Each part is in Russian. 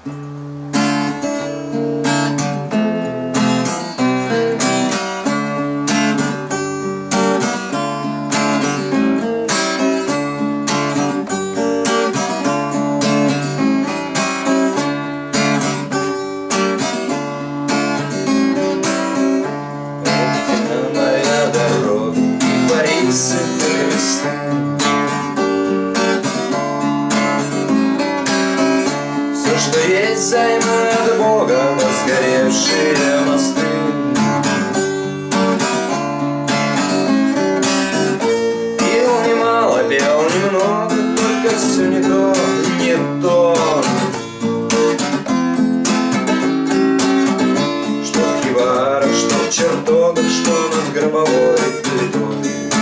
Все, что есть, займы от Бога, но сгоревшие мосты. Пил немало, пел немного, только все не то, не то. Что в хибарах, что в чертогах, что над гробовой плитой.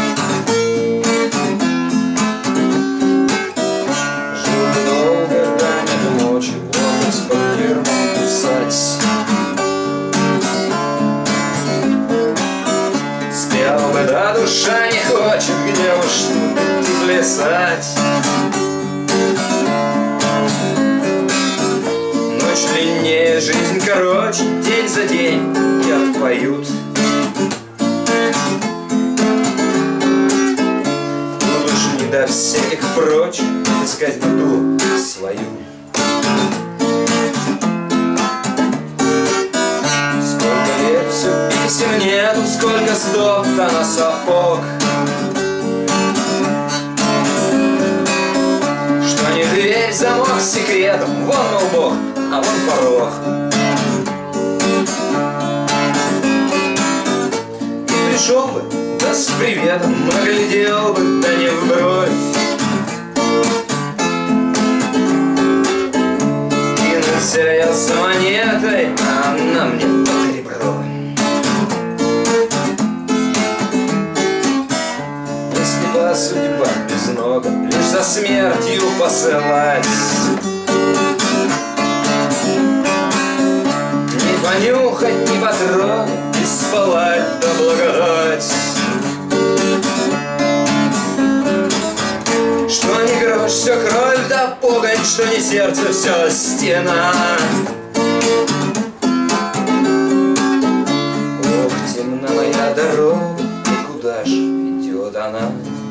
Спел бы, да душа не хочет, где уж тут плясать. Ночь длиннее, жизнь короче, день за день я поют. Тут уж не до всяких прочих искать беду свою. Писем нету, сколько стоптано сапог. Что не дверь, замок с секретом. Вон, мол, Бог, а вон порог. И пришел бы, да с приветом, наглядел бы, да не в бровь. Кинулся я за монетой, а она мне под ребро. Судьба безнога, лишь за смертью посылать. Не понюхать, не потрогать, не спалать, да благодать. Что не грош, все кровь да погонь, что не сердце, все стена. Ох, темна моя дорога, и куда ж идет она?